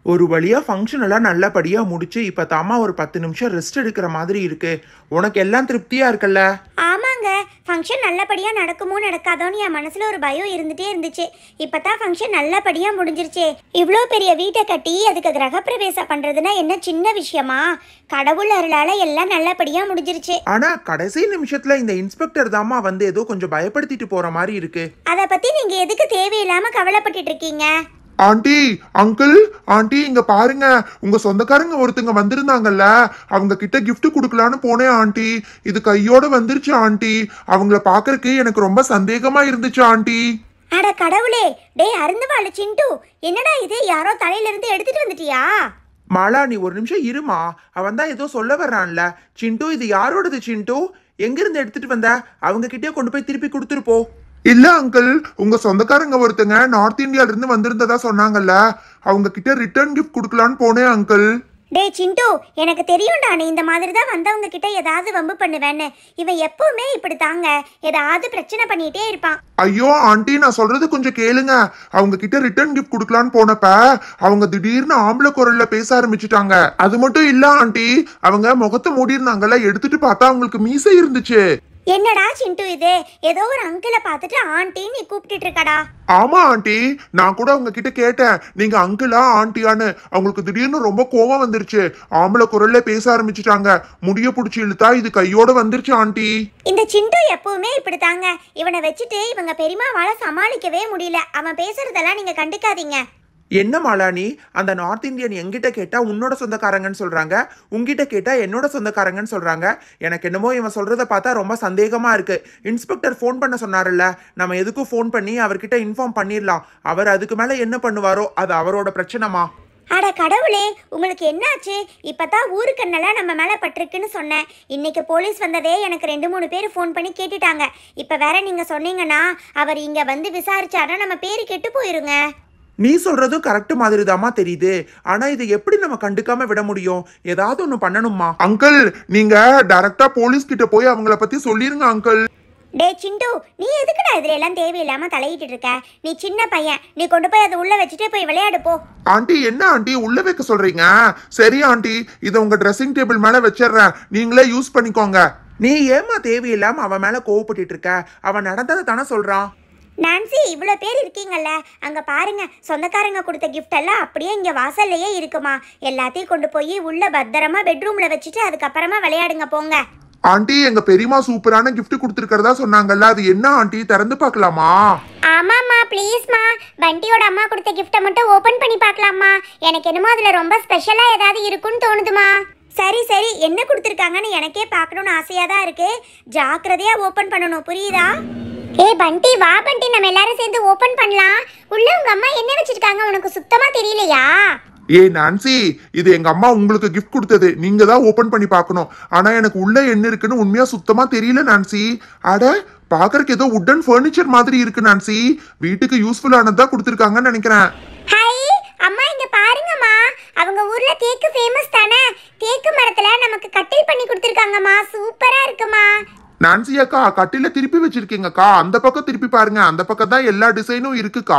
ஒரு வழியா ஃபங்க்ஷன் எல்லாம் நல்லபடியா முடிச்சு இப்ப தாமா ஒரு 10 நிமிஷம் ரெஸ்ட் எடுக்கிற மாதிரி இருக்கு. உனக்கு எல்லாம் திருப்தியா இருக்குல்ல? ஆமாங்க, ஃபங்க்ஷன் நல்லபடியா நடக்குமோ நடக்காதோன்னு என் மனசுல ஒரு பயம் இருந்துட்டே இருந்துச்சு. இப்பதான் ஃபங்க்ஷன் நல்லபடியா முடிஞ்சிருச்சே. இவ்வளோ பெரிய வீட்டை கட்டி அதுக்கு கிரகப்பிரவேசம் பண்றதுன்னா என்ன சின்ன விஷயமா? கடவுள் அருளால எல்லாம் நல்லபடியா முடிஞ்சிருச்சு. ஆனா கடைசி நிமிஷத்துல இந்த இன்ஸ்பெக்டர் தாமா வந்து ஏதோ கொஞ்சம் பயப்படுத்திட்டு போற மாதிரி இருக்கு. அதை பத்தி நீங்க எதுக்கு தேவையில்லாம கவலைப்பட்டுட்டு இருக்கீங்க? ஆண்டி, அங்கிள், ஆண்டி இங்க பாருங்க, உங்க சொந்தக்காரங்க ஒருத்தங்க வந்திருந்தாங்கல்ல, அவங்க கிட்ட gift குடுக்கலான்னு போனேன் ஆண்டி. இது கையோட வந்துருச்சு ஆண்டி. அவங்கள பாக்குறதுக்கு எனக்கு ரொம்ப சந்தேகமா இருந்துச்சு ஆண்டி. அட கடவுளே, டேய் அருந்துவாளு சிண்டு, என்னடா இது, யாரோ தலையில இருந்து எடுத்துட்டு வந்துட்டியா? மாலா நீ ஒரு நிமிஷம் இருமா, அவன் தான் ஏதோ சொல்ல வர்றான்ல. சிண்டு இது யாரோடது சிண்டு? எங்கிருந்து எடுத்துட்டு வந்த? அவங்க கிட்டே கொண்டு போய் திருப்பி கொடுத்துருப்போ. இல்ல அங்கிள், உங்க சொந்தக்காரங்க ஒருத்தங்க நார்த் இந்தியால இருந்து வந்திருந்ததா சொன்னாங்கல்ல, அவங்க கிட்ட ரிட்டர்ன் கிஃப்ட் குடுக்கலான்னு போனேன் அங்கிள். டேய் சிண்டு, எனக்கு தெரியும்டா நீ இந்த மாதிரி தான் வந்தவங்க கிட்ட ஏதாவது வம்பு பண்ணுவேன்னு. இவன் எப்பவுமே இப்படி தாங்க, ஏதாவது பிரச்சனை பண்ணிட்டே இருப்பான். ஐயோ ஆண்டி, நான் சொல்றது கொஞ்சம் கேளுங்க. அவங்க கிட்ட ரிட்டர்ன் கிஃப்ட் குடுக்கலான்னு போனப்ப அவங்க திடீர்னு ஆம்பளை குரல்ல பேச ஆரம்பிச்சுட்டாங்க. அது மட்டும் இல்ல ஆண்டி, அவங்க முகத்தை மூடி இருந்தாங்கல்ல, எடுத்துட்டு பார்த்தா அவங்களுக்கு மீசை இருந்துச்சு. என்னடா சிண்டு இது, ஏதோ ஒரு அங்கிளை பார்த்துட்டு ஆண்டின்னு நீ கூப்பிட்டுட்டு இருக்கடா? ஆமா ஆண்டி, நான் கூட அவங்க கிட்ட கேட்டேன், நீங்க அங்கிளா ஆண்டியான்னு. அவங்களுக்கு திடீர்னு ரொம்ப கோவம் வந்துருச்சு. ஆம்பளை குரல்ல பேச ஆரம்பிச்சுட்டாங்க. முடிய புடிச்சு இழுத்தா இது கையோட வந்துருச்சு ஆண்டி. இந்த சிண்டு எப்பவுமே இப்படித்தாங்க. இவனை வச்சுட்டு இவங்க பெரியமாவால சமாளிக்கவே முடியல. அவன் பேசுறதெல்லாம் நீங்க கண்டுக்காதீங்க. என்ன மாலா நீ, அந்த நார்த் இந்தியன் எங்கிட்ட கேட்டா உன்னோட சொந்தக்காரங்கன்னு சொல்றாங்க, உங்ககிட்ட கேட்டா என்னோட சொந்தக்காரங்கன்னு சொல்றாங்க. எனக்கு என்னமோ இவன் சொல்றதை பார்த்தா ரொம்ப சந்தேகமா இருக்கு. இன்ஸ்பெக்டர் ஃபோன் பண்ண சொன்னார்ல, நம்ம எதுக்கும் ஃபோன் பண்ணி அவர்கிட்ட இன்ஃபார்ம் பண்ணிடலாம். அவர் அதுக்கு மேல என்ன பண்ணுவாரோ அது அவரோட பிரச்சனைமா. அட கடவுளே, உங்களுக்கு என்னாச்சு? இப்பதான் ஊருக்கண்ணெல்லாம் நம்ம மேல பட்டிருக்குன்னு சொன்னேன். இன்னைக்கு போலீஸ் வந்ததே எனக்கு 2-3 பேர் ஃபோன் பண்ணி கேட்டுட்டாங்க. இப்ப வேற நீங்க சொன்னீங்கன்னா அவர் இங்க வந்து விசாரிச்சாரா நம்ம பேரு கெட்டு போயிருங்க. நீ சொல்றதும் கரெக்ட் மாதிரி தாமா தெரியுது. ஆனா இதை எப்படி நம்ம கண்டுக்காம விட முடியும்? ஏதாவது ஒண்ணு பண்ணணுமா? அங்கிள், நீங்க டைரக்டா போலீஸ் கிட்ட போய் அவங்கள பத்தி சொல்லிருங்க அங்கிள். டே சிண்டு, நீ எதுக்குடா இதுல எல்லாம் தேவையில்லாம தலையிட்டு இருக்க? நீ சின்ன பையன், நீ கொண்டு போய் அதை உள்ள வச்சுட்டு போய் விளையாடு போ. ஆண்டி, என்ன ஆண்டி உள்ள வைக்க சொல்றீங்க? சரி ஆண்டி, இதை உங்க ட்ரெஸ்ஸிங் டேபிள் மேல வச்சிடுறேன், நீங்களே யூஸ் பண்ணிக்கோங்க. நீ ஏமா தேவையில்லாம அவன் மேல கோவப்பட்டு இருக்க? அவன் நடந்ததை தானே சொல்றான். நான்சி, இவ்வளோ பேர் இருக்கீங்கல்ல, அங்க பாருங்க, சொந்தக்காரங்க கொடுத்த கிஃப்ட் எல்லாம் அப்படியே இங்க வாசல்லையே இருக்குமா. எல்லாத்தையும் கொண்டு போய் உள்ள பத்திரமா பெட்ரூம்ல வச்சுட்டு அதுக்கப்புறமா விளையாடுங்க போங்க. ஆண்டி, எங்க பெரியமா சூப்பரான gift கொடுத்திருக்கிறதா சொன்னாங்கல்ல, அது என்ன ஆண்டி, திறந்து பார்க்கலாமா? ஆமாம்மா, ப்ளீஸ்மா, பண்டியோட அம்மா கொடுத்த கிஃப்ட்டை மட்டும் ஓபன் பண்ணி பார்க்கலாமா? எனக்கு என்னமோ அதுல ரொம்ப ஸ்பெஷலா ஏதாவது இருக்குன்னு தோணுதுமா. சரி சரி, என்ன கொடுத்துருக்காங்கன்னு எனக்கே பார்க்கணும்னு ஆசையா தான் இருக்கு. ஜாக்கிரதையா ஓபன் பண்ணணும், புரியுதா? ஏய் பண்டி, வா பண்டி, நம்ம எல்லாரும் சேர்ந்து ஓபன் பண்ணலாம். உள்ள உங்க அம்மா என்ன வச்சிருக்காங்க உனக்கு சுத்தமா தெரியலையா? ஏய் நான்சி, இது எங்க அம்மா உங்களுக்கு கிஃப்ட் கொடுத்தது, நீங்க தான் ஓபன் பண்ணி பார்க்கணும். ஆனா எனக்கு உள்ள என்ன இருக்குன்னு உண்மையா சுத்தமா தெரியல நான்சி. அட, பாக்குறதுக்கு ஏதோ வுட்டன் ஃபர்னிச்சர் மாதிரி இருக்கு நான்சி. வீட்டுக்கு யூஸ்ஃபுல்லானதா கொடுத்துருக்காங்கன்னு நினைக்கிறேன். ஹாய் அம்மா, இங்க பாருங்கம்மா, அவங்க ஊர்ல தேக்கு ஃபேமஸ் தானே. தேக்கு மரத்துல நமக்கு கட்டில் பண்ணி கொடுத்துருக்காங்கம்மா, சூப்பரா இருக்குமா. நான்சி அக்கா, கட்டில திருப்பி வச்சிருக்கீங்கக்கா, அந்த பக்கம் திருப்பி பாருங்க, அந்த பக்கம் தான் எல்லா டிசைனும் இருக்குக்கா.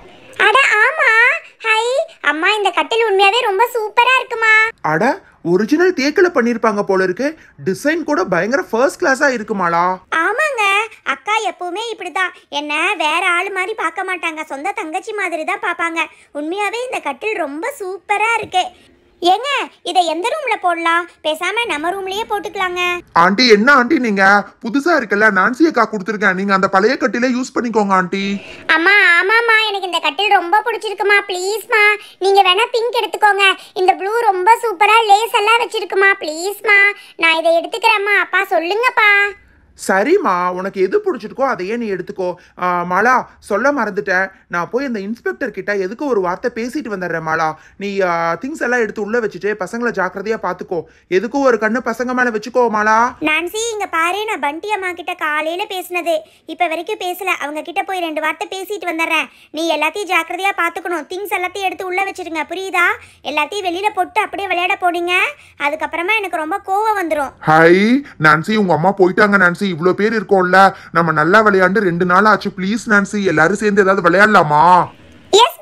அட ஆமா, ஹாய் அம்மா, இந்த கட்டில் உண்மையாவே ரொம்ப சூப்பரா இருக்குமா. அட, ஒரிஜினல் தேக்குல பண்ணிருப்பாங்க போல இருக்கு. டிசைன் கூட பயங்கர ஃபர்ஸ்ட் கிளாஸா இருக்குமாளா. ஆமாங்க, அக்கா எப்பவுமே இப்படிதான், என்ன வேற ஆளு மாதிரி பார்க்க மாட்டாங்க, சொந்த தங்கச்சி மாதிரி தான் பார்ப்பாங்க. உண்மையாவே இந்த கட்டில் ரொம்ப சூப்பரா இருக்கு. ஏங்க, இதை எந்த ரூம்ல போடலாம்? பேசாம நம்ம ரூம்லயே போட்டுக்கலாங்க. ஆண்டி, என்ன ஆண்டி நீங்க புதுசா இருக்குல்ல, நான்சி அக்கா கொடுத்துருக்கேன், நீங்க அந்த பழைய கட்டில யூஸ் பண்ணிக்கோங்க ஆண்டி. அம்மா ஆமாம்மா, எனக்கு இந்த கட்டில் ரொம்ப பிடிச்சிருக்குமா, ப்ளீஸ்மா. நீங்க வேணா பிங்க் எடுத்துக்கோங்க, இந்த ப்ளூ ரொம்ப சூப்பரா லேஸ் எல்லாம் வச்சிருக்குமா, ப்ளீஸ்மா. நான் இதை எடுத்துக்கிறேம்மா. அப்பா சொல்லுங்கப்பா. சரிம்மா, உனக்கு எது பிடிச்சிருக்கோ அதையே நீ எடுத்துக்கோ. மாலா, சொல்ல மறந்துட்டேன், நான் போய் அந்த இன்ஸ்பெக்டர் கிட்ட எதுக்கு ஒரு வார்த்தை பேசிட்டு வந்துடுறேன். மாலா, நீ திங்ஸ் எல்லாம் எடுத்து உள்ள வச்சுட்டு பசங்களை ஜாக்கிரதையா பாத்துக்கோ. எதுக்கும் ஒரு கண்ணு பசங்க மேல வச்சுக்கோ மாலா. நான்சி, இங்க பாரு, நான் பண்டி அம்மா கிட்ட காலையில பேசினது, இப்ப வரைக்கும் பேசல. அவங்க கிட்ட போய் 2 வார்த்தை பேசிட்டு வந்துடுறேன். நீ எல்லாத்தையும் ஜாக்கிரதையா பாத்துக்கணும். திங்ஸ் எல்லாத்தையும் எடுத்து உள்ள வச்சிருங்க, புரியுதா? எல்லாத்தையும் வெளியில போட்டு அப்படியே விளையாட போடுங்க. அதுக்கப்புறமா எனக்கு ரொம்ப கோவம் வந்துடும். ஹாய் நான்சி, உங்க அம்மா போயிட்டாங்க நான்சி. இவ்ளோ பேர் இருக்கோம்ல, நம்ம நல்லா விளையாண்டு 2 நாள் ஆச்சு. ப்ளீஸ் நான்சி, எல்லாரும் சேர்ந்து ஏதாவது விளையாடலாமா? எஸ்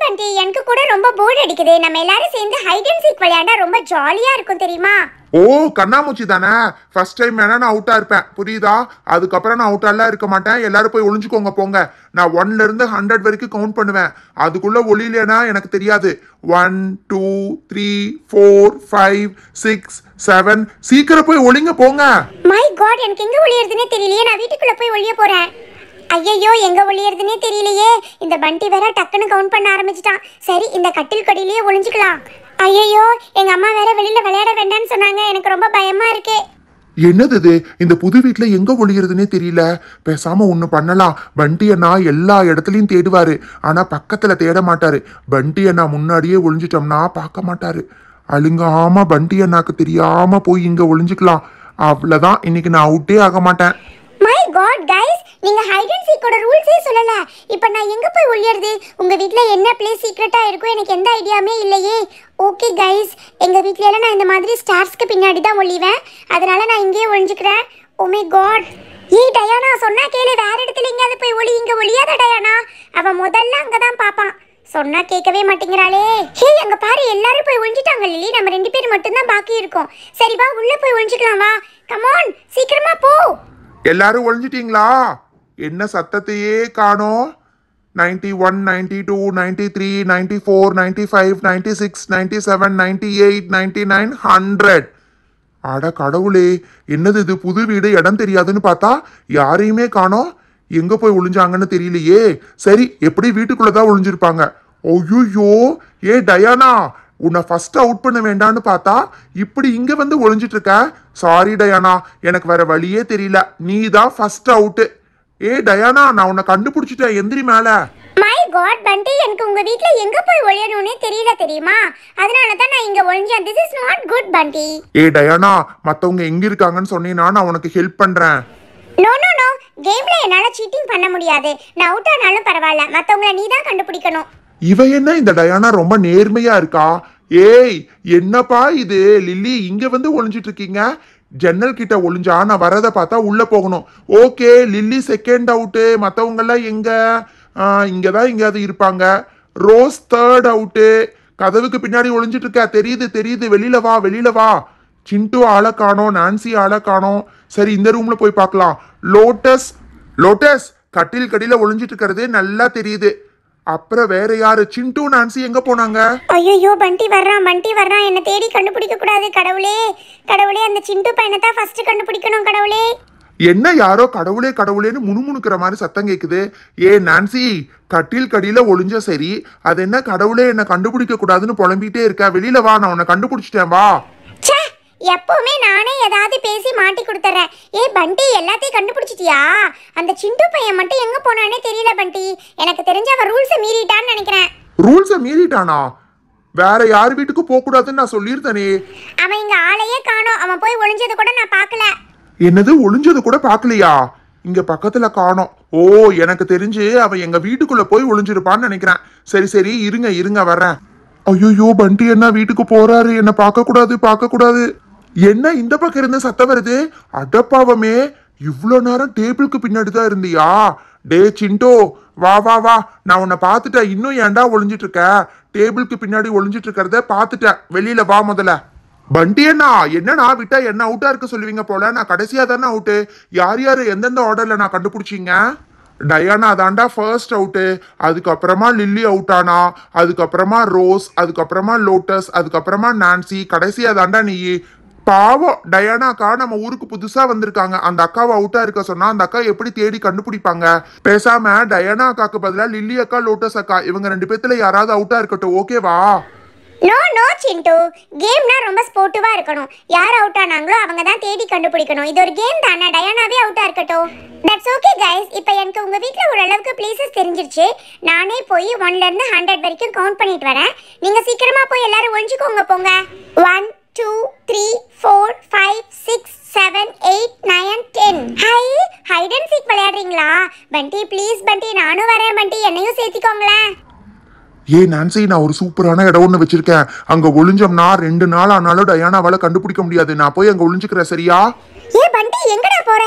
பண்டி, எனக்கு கூட ரொம்ப போர் அடிக்குது. நம்ம எல்லாரும் சேர்ந்து ஹைட் அண்ட் சீக் விளையாண்டா ரொம்ப ஜாலியா இருக்கும் தெரியுமா? ஓ கண்ணாமூச்சி தானே? ஃபர்ஸ்ட் டைம் வேணா நான் அவுட்டா இருப்பேன், புரியுதா? அதுக்கப்புறம் நான் அவுட்டாலாம் இருக்க மாட்டேன். எல்லாரும் போய் ஒளிஞ்சுக்கோங்க போங்க. நான் 1ல இருந்து 100 வரைக்கும் கவுண்ட் பண்ணுவேன். அதுக்குள்ள ஒளியிலேனா எனக்கு தெரியாது. 1 2 3 4 5 6 7 சீக்கிரம் போய் ஒளிங்க போங்க. மை காட், எனக்கு எங்க ஒளியறதுனே தெரியலையே. நான் வீட்டுக்குள்ள போய் ஒளிய போறேன். ஐயோ, எங்க ஒளியறதுனே தெரியலையே. இந்த பண்டி வேற டக்குன்னு கவுண்ட் பண்ண ஆரம்பிச்சிட்டான். சரி, இந்த கட்டில் கடியிலேயே ஒளிஞ்சுக்கலாம். ஐயோ, எங்க அம்மா வேற வெளியில விளையாட வேண்டாம்னு சொன்னாங்க. எனக்கு ரொம்ப பயமா இருக்கு. என்னது இது? இந்த புது வீட்டுல எங்க ஒளிகிறதுனே தெரியல. பேசாம ஒண்ணு பண்ணலாம். பண்டி அண்ணா எல்லா இடத்துலயும் தேடுவாரு, ஆனா பக்கத்துல தேட மாட்டாரு. பண்டி அண்ணா முன்னாடியே ஒளிஞ்சிட்டோம்னா பார்க்க மாட்டாரு. அழுங்காம பண்டி அண்ணாக்கு தெரியாம போய் இங்க ஒளிஞ்சுக்கலாம். அவ்வளவுதான், இன்னைக்கு நான் அவுட்டே ஆக மாட்டேன். மை காட் கைஸ், நீங்க ஹைட் அண்ட் சீக்கோட ரூல்ஸே சொல்லல. இப்போ நான் எங்க போய் ஒளியறது? உங்க வீட்ல என்ன பிளேஸ் சீக்ரெட்டா இருக்கும்? எனக்கு எந்த ஐடியாமே இல்லையே. ஓகே கைஸ், எங்க வீட்ல எல்லாம் நான் இந்த மாதிரி ஸ்டார்ஸ்க்கு பின்னாடி தான் ஒளிவேன். அதனால நான் இங்கேயே ஒளிஞ்சுக்கிறேன். Oh my god. ஏய் டயானா, சொன்னா கேளு. வேற இடத்துல எங்கயாவது போய் ஒளி. இங்க ஒளியாத டயானா. அவன் முதல்ல அங்கதான் பாப்பான். சொன்னா கேட்கவே மாட்டேங்கிறாளே. ஹே, அங்க பாரு, எல்லாரும் போய் ஒளிஞ்சிட்டாங்க லில்லி. நம்ம 2 பேர் மட்டும் தான் பாக்கி இருக்கோம். சரி வா, உள்ள போய் ஒளிஞ்சுக்கலாம் வா. கம் ஆன், சீக்கிரமா போ. எல்லாரும் ஒளிஞ்சிட்டீங்களா? என்ன சத்தத்தையே காணோம். 91 92 93 94 95 96 97 98 99 100. அட கடவுளே, என்னது இது? புது வீடு, இடம் தெரியாதுன்னு பார்த்தா யாரையுமே காணோம். எங்க போய் ஒளிஞ்சாங்கன்னு தெரியலையே. சரி, எப்படி வீட்டுக்குள்ளதான் ஒளிஞ்சிருப்பாங்க. ஐயோ, ஏ டயானா, உன்னை ஃபர்ஸ்ட் அவுட் பண்ண வேண்டான்னு பார்த்தா இப்படி இங்க வந்து ஒளிஞ்சிட்டு இருக்க. சாரி டயானா, எனக்கு வேற வழியே தெரியல. நீ தான் ஃபர்ஸ்ட் அவுட். ஏ டயானா, நான் உன்னை கண்டுபிடிச்சிட்டேன். எந்திரி மேல. மை காட் பண்டி, எனக்கு உங்க வீட்ல எங்க போய் ஒளியணும்னே தெரியல தெரியுமா? அதனால தான் நான் இங்க ஒளிஞ்சேன். திஸ் இஸ் நாட் குட் பண்டி. ஏ டயானா, மத்தவங்க எங்க இருக்காங்கன்னு சொன்னீனா நான் உனக்கு ஹெல்ப் பண்றேன். நோ நோ நோ, கேம்ல என்னால சீட்டிங் பண்ண முடியாது. நான் அவுட் ஆனாலும் பரவாயில்ல, மத்தவங்கள நீ தான் கண்டுபிடிக்கணும். இவ என்ன இந்த டயானா ரொம்ப நேர்மையா இருக்கா? ஏய், என்னப்பா இது? லில்லி இங்க வந்து ஒளிஞ்சிட்டு இருக்கீங்க. ஜன்னல் கிட்ட ஒளிஞ்சா நான் வரதை பார்த்தா உள்ள போகணும். Okay, Lily second out. மத்தவங்க எல்லாம் எங்க? இங்கதான் எங்கேயாவது இருப்பாங்க. Rose third out. கதவுக்கு பின்னாடி ஒளிஞ்சிட்டு இருக்க. தெரியுது தெரியுது, வெளியில வா வெளியில வா. சிண்டு ஆளை காணோம், நான்சி ஆளை காணோம். சரி, இந்த ரூம்ல போய் பார்க்கலாம். லோட்டஸ் லோட்டஸ் கட்டில் கடியில ஒளிஞ்சிட்டு இருக்கிறது நல்லா தெரியுது. அப்புறம் வேற யாரு? சிண்டு நான்சி எங்க போனாங்க? ஐயோ, பண்டி வர்றான், பண்டி வர்றான். என்ன தேடி கண்டுபிடிக்க கூடாது. கடவுளே கடவுளே, அந்த சிண்டு பையனை தான் ஃபர்ஸ்ட் கண்டுபிடிக்கணும். கடவுளே. என்ன யாரோ கடவுளே கடவுளேன்னு முணுமுணுக்கிற மாதிரி சத்தம் கேக்குது. ஏ நான்சி, கட்டில் கடியில ஒளிஞ்ச சரி, அது என்ன கடவுளே என்ன கண்டுபிடிக்க கூடாதுன்னு புலம்பிட்டே இருக்க. வெளியில வா, நான் உன்னை கண்டுபிடிச்சிட்டேன் வா. ச்சே, எப்பவுமே நானே ஏதாவது பேசி மாட்டி கொடுத்துறேன். ஏ பண்டி, எல்லாத்தையும் கண்டுபிடிச்சிட்டியா? அந்த சிண்டு பையன் மட்டும் எங்க போனானே தெரியல பண்டி. எனக்கு தெரிஞ்ச அவன் ரூல்ஸை மீறிட்டான்னு நினைக்கிறேன். ரூல்ஸை மீறிட்டானா? வேற யார் வீட்டுக்கு போக கூடாதுன்னு நான் சொல்லியிருந்தேனே. அவன் இங்க ஆளையே காணோம். அவன் போய் ஒளிஞ்சது கூட நான் பார்க்கல. என்னது, ஒளிஞ்சது கூட பாக்கலையா? இங்க பக்கத்துல காணோம். ஓ, எனக்கு தெரிஞ்சு அவன் எங்க வீட்டுக்குள்ள போய் ஒளிஞ்சிருப்பான்னு நினைக்கிறேன். சரி சரி, இருங்க இருங்க வர்றேன். ஐயோ, பண்டி என்ன வீட்டுக்கு போறாரு. என்ன பார்க்க கூடாது பார்க்க கூடாது. என்ன இந்த பக்கம் இருந்து சத்தம் வருது? அடப்பாவமே, இவ்வளோ நேரம் டேபிளுக்கு பின்னாடி தான் இருந்தியா? டே சிண்டோ, வா வா வா, நான் உன்னை பார்த்துட்டேன். இன்னும் ஏன்டா ஒளிஞ்சிட்டு இருக்க? டேபிளுக்கு பின்னாடி ஒளிஞ்சிட்டு இருக்கிறத பார்த்துட்டேன். வெளியில வா முதல்ல. பண்டி அண்ணா, என்னண்ணா விட்டா என்ன அவுட்டா இருக்க சொல்லுவீங்க போல. நான் கடைசியா தானே அவுட்டு. யார் யாரு எந்தெந்த ஆர்டர்ல நான் கண்டுபிடிச்சிங்க? டயானா தாண்டா ஃபர்ஸ்ட் அவுட்டு. அதுக்கப்புறமா லில்லி அவுட் ஆனா, அதுக்கப்புறமா ரோஸ், அதுக்கப்புறமா லோட்டஸ், அதுக்கப்புறமா நான்சி, கடைசியா தாண்டா நீ. பாவம் டயானா அக்கா நம்ம ஊருக்கு புதுசா வந்திருக்காங்க. அந்த அக்காவை அவுட்டா இருக்க சொன்னா அந்த அக்கா எப்படி தேடி கண்டுபிடிப்பாங்க? பேசாம டயானா அக்காக்கு பதிலா லில்லி அக்கா, லோட்டஸ் அக்கா, இவங்க 2 பேத்துல யாராவது அவுட்டா இருக்கட்டும். ஓகேவா? நோ நோ சிண்டு, கேம்னா ரொம்ப ஸ்போர்ட்டிவா இருக்கணும். யார் அவுட் ஆனாங்களோ அவங்க தான் தேடி கண்டுபிடிக்கணும். இது ஒரு கேம் தானே. டயானாவே அவுட்டா இருக்கட்டும். That's okay guys. இப்போ எனக்கு உங்க வீட்ல ஓரளவுக்கு பிளேசஸ் தெரிஞ்சிருச்சு. நானே போய் 1ல இருந்து 100 வரைக்கும் கவுண்ட் பண்ணிட்டு வரேன். நீங்க சீக்கிரமா போய் எல்லாரும் ஒளிஞ்சுக்கோங்க போங்க. 1 2 3 4 5 6 7 8 9 10. ஹை, ஹைட் அண்ட் சீக் விளையாடுறீங்களா? பண்டி ப்ளீஸ் பண்டி, நானும் வரேன் பண்டி, என்னையும் சேர்த்துக்கோங்களேன். ஏ நான்சி, நான் ஒரு சூப்பரான இடம் ஒன்று வச்சிருக்கேன். அங்க ஒளிஞ்சோம்னா 2 நாள் ஆனாலும் டயானாவால கண்டுபிடிக்க முடியாது. நான் போய் அங்க ஒளிஞ்சுக்கிறேன், சரியா? ஏ பண்டி, எங்கடா போற?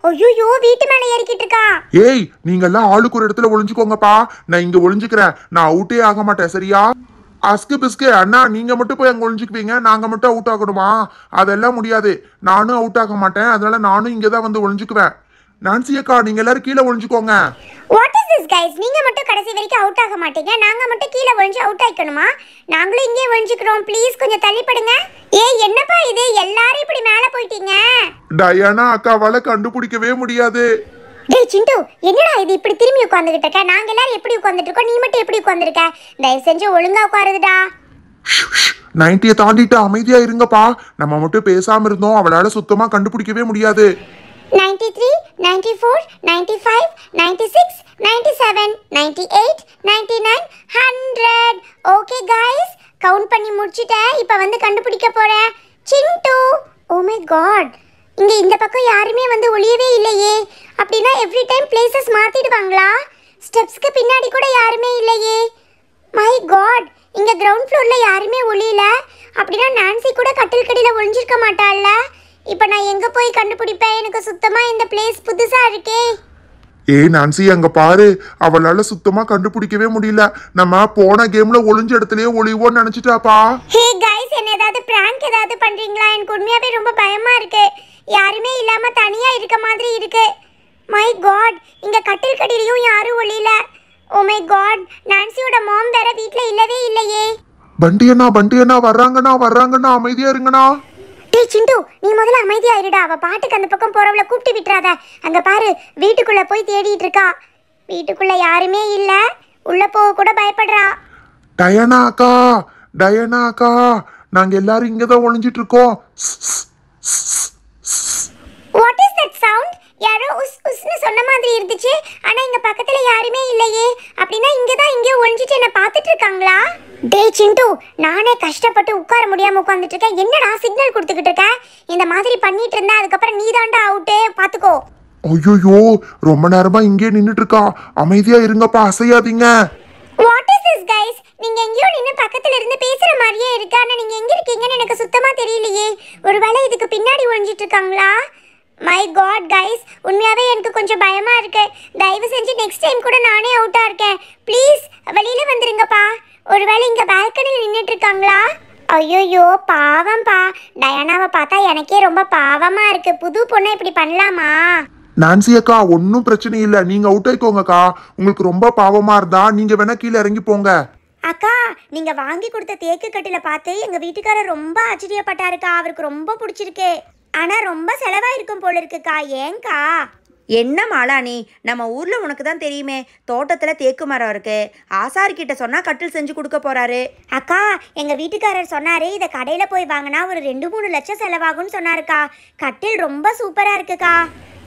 ஐயோ வீட்டு மேல ஏறிக்கிட்டு இருக்கா. ஏய் நீங்க எல்லாம் ஆளுக்கு ஒரு இடத்துல ஒளிஞ்சுக்கோங்கப்பா. நான் இங்க ஒளிஞ்சுக்கிறேன். நான் அவுட்டே ஆக மாட்டேன் சரியா? அஸ்கு பிஸ்கு அண்ணா நீங்க மட்டும் போய் அங்க ஒளிஞ்சுக்குவீங்க, நாங்க மட்டும் அவுட் ஆகணுமா? அதெல்லாம் முடியாது. நானும் அவுட் ஆக மாட்டேன், அதனால நானும் இங்கதான் வந்து ஒளிஞ்சுக்குவேன். நான்சி அக்கா நீங்க எல்லாரும் கீழே ஒளிஞ்சுக்கோங்க. What is this guys? நீங்க மட்டும் கடைசி வரைக்கும் அவுட் ஆக மாட்டீங்க, நாங்க மட்டும் கீழே ஒளிஞ்சு அவுட் ஆயிக்கணுமா? நாங்களும் இங்கே ஒளிஞ்சுக்கிறோம், ப்ளீஸ் கொஞ்சம் தள்ளிப்படுங்க. ஏய் என்னப்பா இது, எல்லாரும் இப்படி மேல போயிட்டீங்க. டயானா அக்காவால கண்டுபிடிக்கவே முடியாது. டேய் சிண்டு, என்னடா இது இப்படி திரும்பி உட்கார்ந்துகிட்டு இருக்க? நாங்க எல்லாரும் எப்படி உட்கார்ந்துட்டு இருக்கோம், நீ மட்டும் எப்படி உட்கார்ந்துருக்க? தயவு செஞ்சு ஒழுங்கா உட்காருதுடா. 90 தாண்டிட்டு அமைதியா இருங்கப்பா. நம்ம மட்டும் பேசாம இருந்தோம், அவளால சுத்தமா கண்டுபிடிக்கவே முடியாது. 93, 94, 95, 96, 97, 98, 99, 100. ஓகே गाइस, கவுண்ட் பண்ணி முடிச்சிட்டேன். இப்போ வந்து கண்டுபிடிக்க போறேன். சிண்டு, ஓ மை காட், இங்க இந்த பக்கம் யாருமே வந்து ஒளியவே இல்லையே. அப்படினா எவ்ரி டைம் பிளேसेस மாத்திடுவாங்களா? ஸ்டெப்ஸ்க்கு பின்னாடி கூட யாருமே இல்லையே. மை காட், இங்க கிரவுண்ட் ஃப்ளோர்ல யாருமே ஒளியல. அப்படினா நான்சி கூட கட்டில் கடியில ஒளிஞ்சிருக்க மாட்டாள்ல. இப்போ நான் எங்க போய் கண்டுபிடிப்பேன்? எனக்கு சுத்தமா இந்த பிளேஸ் புதுசா இருக்கே. ஏய் நான்சி அங்க பாரு, அவளால சுத்தமா கண்டுபிடிக்கவே முடியல. நம்ம போன கேம்ல ஒளிஞ்ச இடத்துலயே ஒளிவோன்னு நினைச்சிட்டாப்பா. ஹே गाइस, என்ன ஏதாவது பிராங்க் ஏதாவது பண்றீங்களா? எனக்கு உண்மையாவே ரொம்ப பயமா இருக்கு. யாருமே இல்லாம தனியா இருக்க மாதிரி இருக்கு. மை காட், இங்க கட்டில் கடியிலயும் யாரும் ஒளியல. ஓ மை காட், நான்சியோட மாம் வேற வீட்ல இல்லவே இல்லையே. பண்டியண்ணா வர்றாங்கண்ணா அமைதியா இருங்கண்ணா. டேய் சிண்டு, நீ முதல்ல அமைதியா இருடா. அவ பாட்டுக்கு அந்த பக்கம் போறவள கூப்பிட்டு விட்டுறாத. அங்க பாரு, வீட்டுக்குள்ள போய் தேடிட்டு இருக்கா. வீட்டுக்குள்ள யாருமே இல்ல, உள்ள போக கூட பயப்படுறா. டயானா அக்கா நாங்க எல்லாரும் இங்கதான் ஒளிஞ்சிட்டு இருக்கோம். What is that sound? யாரோ உஸ் உஸ்னு சொன்ன மாதிரி இருந்துச்சு. ஆனா இங்க பக்கத்துல யாருமே இல்லையே. அப்படினா இங்க தான் எங்கேயோ ஒளிஞ்சிட்டு என்ன பார்த்துட்டு இருக்காங்களா? டேய் சிண்டு, நானே கஷ்டப்பட்டு உட்கார முடியாம உட்கார்ந்துட்டு இருக்கேன். என்னடா சிக்னல் கொடுத்துக்கிட்டு இருக்க? இந்த மாதிரி பண்ணிட்டு இருந்தா அதுக்கப்புறம் நீ தாண்டா அவுட்டே, பாத்துக்கோ. ஐயோ ரொம்ப நேரமா இங்கே நின்னுட்டு இருக்கா. அமைதியா இருங்கப்பா, அசையாதீங்க. What is this guys? நீங்க எங்கேயோ நின்னு பக்கத்துல இருந்து பேசுற மாதிரியே இருக்கு. ஆனா நீங்க எங்க இருக்கீங்கன்னு எனக்கு சுத்தமா தெரியலையே. ஒருவேளை இதுக்கு பின்னாடி ஒளிஞ்சிட்டு இருக்காங்களா? மை காட் गाइस, உண்மையாவே எனக்கு கொஞ்சம் பயமா இருக்கு. தயவு செஞ்சு நெக்ஸ்ட் டைம் கூட நானே அவுட்டா இருக்கேன். ப்ளீஸ் வெளியில வந்துருங்கப்பா. ஒருவேளை இங்க பால்கனில நின்னுட்டு இருக்காங்களா? ஐயோ பாவம்பா. டயானாவை பார்த்தா எனக்கே ரொம்ப பாவமா இருக்கு. புது பொண்ணை இப்படி பண்ணலாமா? நான்சி அக்கா ஒன்னும் பிரச்சனை இல்ல, நீங்க அவுட் ஆயிக்கோங்கக்கா. உங்களுக்கு ரொம்ப பாவமா இருந்தா நீங்க வேணா கீழே இறங்கி போங்க. அக்கா, நீங்க வாங்கி கொடுத்த தேக்கு கட்டில பார்த்து எங்க வீட்டுக்காரர் ரொம்ப ஆச்சரியப்பட்டாருக்கா. அவருக்கு ரொம்ப பிடிச்சிருக்கு. ஆனா ரொம்ப செலவாயிருக்கும் போல இருக்குக்கா. ஏங்கா? என்ன மாலானி, நம்ம ஊர்ல உனக்கு தான் தெரியுமே, தோட்டத்துல தேக்கு மரம் இருக்கு. ஆசாரிக்கிட்ட சொன்னா கட்டில் செஞ்சு கொடுக்க போறாரு. அக்கா, எங்க வீட்டுக்காரர் சொன்னாரு இதை கடையில போய் வாங்கினா ஒரு 2-3 லட்சம் செலவாகும்னு சொன்னாருக்கா. கட்டில் ரொம்ப சூப்பரா இருக்குக்கா.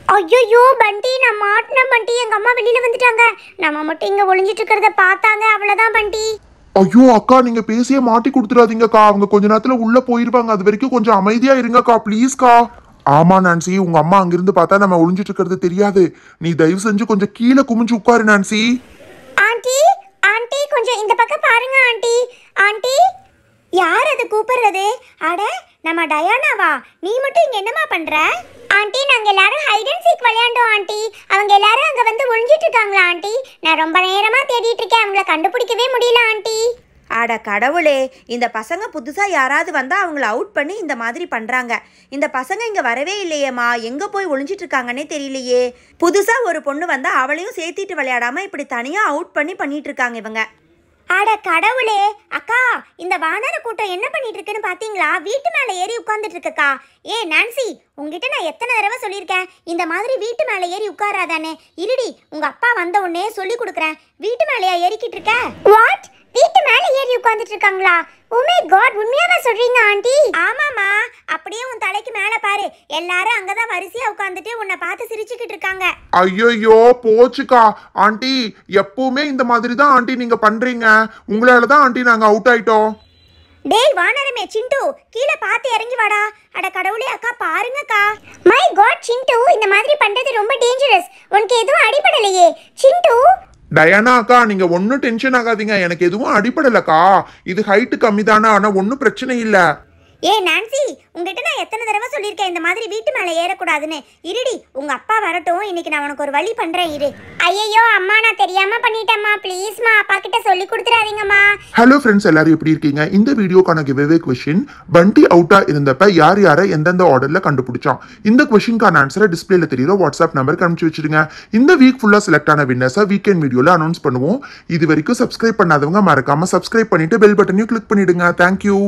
ஐயோ பண்டி, நான் மாட்டின பண்டி. எங்க அம்மா வெளியில வந்துட்டாங்க. நம்ம மட்டும் இங்க ஒளிஞ்சிட்டு இருக்கிறத பார்த்தாங்க, அவ்வளவுதான் பண்டி. ஐயோ அக்கா நீங்க பேசியே மாட்டி கொடுத்துடாதீங்கக்கா. அவங்க கொஞ்ச நேரத்துல உள்ள போயிருவாங்க. அது வரைக்கும் கொஞ்சம் அமைதியா இருங்கக்கா ப்ளீஸ்க்கா. ஆமா நான்சி, உங்க அம்மா அங்கிருந்து பார்த்தா நம்ம ஒளிஞ்சிட்டு இருக்கிறது தெரியாது. நீ தயவு செஞ்சு கொஞ்சம் கீழே குமிஞ்சு உட்காரு நான்சி. ஆண்டி, ஆண்டி கொஞ்சம் இந்த பக்கம் பாருங்க ஆண்டி. ஆண்டி, யார் அது கூப்பிடுறது? அட நம்ம டயானாவா? நீ மட்டும் இங்க என்னமா பண்ற? ஆண்டி, நாங்க எல்லாரும் ஹைட் அண்ட் சீக் விளையாண்டோம் ஆண்டி. அவங்க எல்லாரும் அங்க வந்து ஒளிஞ்சிட்டு இருக்காங்களா ஆண்டி? நான் ரொம்ப நேரமா தேடிட்டு இருக்கேன், அவங்கள கண்டுபிடிக்கவே முடியல ஆண்டி. அட கடவுளே, இந்த பசங்க புதுசா யாராவது வந்தா அவங்கள அவுட் பண்ணி இந்த மாதிரி பண்றாங்க. இந்த பசங்க இங்க வரவே இல்லையேம்மா, எங்க போய் ஒளிஞ்சிட்டு இருக்காங்கன்னே தெரியலையே. புதுசா ஒரு பொண்ணு வந்தா அவளையும் சேர்த்திட்டு விளையாடாம இப்படி தனியா அவுட் பண்ணி பண்ணிட்டு இருக்காங்க இவங்க. அட கடவுளே. அக்கா, இந்த வானர கூட்டம் என்ன பண்ணிட்டு இருக்குன்னு பாத்தீங்களா? வீட்டு மேல ஏறி உட்கார்ந்துட்டு இருக்குக்கா. ஏ நான்சி, உங்ககிட்ட நான் எத்தனை தடவை சொல்லியிருக்கேன் இந்த மாதிரி வீட்டு மேல ஏறி உட்காராதானே. இருடி, உங்க அப்பா வந்த உடனே சொல்லி கொடுக்குறேன். வீட்டு மேலயா ஏறிக்கிட்டு இருக்க? வாட்? வீட்டு மேல ஏறி உட்கார்ந்துட்டு இருக்காங்களா? ஓ மை காட், உண்மையாவா சொல்றீங்க ஆண்டி? ஆமாமா, அப்படியே உன் தலைக்கு மேல பாரு. எல்லாரும் அங்கதான் வரிசையா உட்கார்ந்துட்டு உன்னை பார்த்து சிரிச்சுக்கிட்டு இருக்காங்க. ஐயோ போச்சுக்கா. ஆண்டி எப்பவுமே இந்த மாதிரி தான் ஆண்டி நீங்க பண்றீங்க. உங்களாலதான் ஆண்டி நாங்க அவுட் ஆயிட்டோம். டேய் வானரமே சிண்டு, கீழே பார்த்து இறங்கி வாடா. அட கடவுளே அக்கா, பாருங்கக்கா. மை காட் சிண்டு, இந்த மாதிரி பண்றது ரொம்ப டேஞ்சரஸ். உனக்கு எதுவும் அடிபடலையே சிண்டு? டயானா அக்கா நீங்க ஒன்னும் டென்ஷன் ஆகாதீங்க. எனக்கு எதுவும் அடிப்படலக்கா. இது ஹைட்டு கம்மி தானே, ஆனா ஒன்னும் பிரச்சனை இல்ல. ஏய் நான்சி, உங்ககிட்ட நான் எத்தனை தடவை சொல்லியிருக்கேன் இந்த மாதிரி வீட்டு மேலே ஏறக்கூடாதுன்னு. இருடி, உங்க அப்பா வரட்டும், இன்னைக்கு நான் உனக்கு ஒரு வழி பண்றேன் இரு. ஐயோ அம்மா, நான் தெரியாம பண்ணிட்டேம்மா, ப்ளீஸ்மா அப்பா கிட்ட சொல்லி கொடுத்துறாதீங்கம்மா. ஹலோ ஃப்ரெண்ட்ஸ், எல்லாரும் எப்படி இருக்கீங்க? இந்த வீடியோக்கான கிவ்அவே கொஸ்டின், பண்டி அவுட்டா இருந்தப்ப யார் யாரை எந்தெந்த ஆர்டர்ல கண்டுபிடிச்சான்? இந்த கொஸ்டின்கான ஆன்சரை டிஸ்பிளேல தெரியுற வாட்ஸ்அப் நம்பருக்கு அனுப்பிச்சு வச்சிருங்க. இந்த வீக் ஃபுல்லா செலக்ட் ஆன வின்னர்ஸை வீக்கெண்ட் வீடியோல அனௌன்ஸ் பண்ணுவோம். இது வரைக்கும் சப்ஸ்கிரைப் பண்ணாதவங்க மறக்காம சப்ஸ்கிரைப் பண்ணிட்டு பெல் பட்டனையும் கிளிக் பண்ணிடுங்க. தேங்க்யூ.